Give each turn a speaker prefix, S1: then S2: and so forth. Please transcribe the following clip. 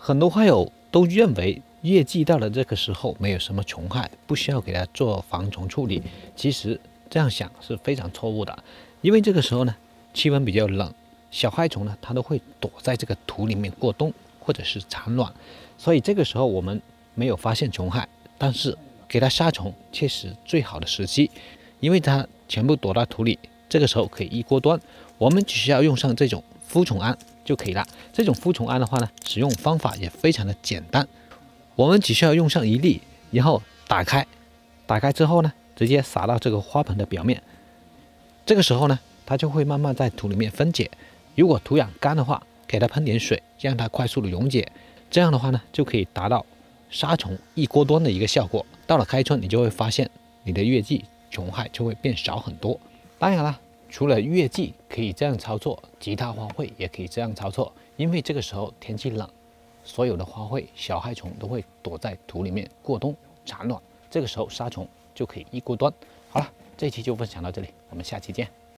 S1: 很多花友都认为月季到了这个时候没有什么虫害，不需要给它做防虫处理。其实这样想是非常错误的，因为这个时候呢，气温比较冷，小害虫呢它都会躲在这个土里面过冬或者是产卵，所以这个时候我们没有发现虫害，但是给它杀虫确实最好的时机，因为它全部躲到土里，这个时候可以一锅端。我们只需要用上这种孵虫胺就可以了。这种孵虫胺的话呢，使用方法也非常的简单，我们只需要用上1粒，然后打开之后呢，直接撒到这个花盆的表面。这个时候呢，它就会慢慢在土里面分解。如果土壤干的话，给它喷点水，让它快速的溶解。这样的话呢，就可以达到杀虫一锅端的一个效果。到了开春，你就会发现你的月季虫害就会变少很多。当然了，除了月季可以这样操作，其他花卉也可以这样操作。因为这个时候天气冷，所有的花卉小害虫都会躲在土里面过冬产卵，这个时候杀虫就可以一锅端。好了，这一期就分享到这里，我们下期见。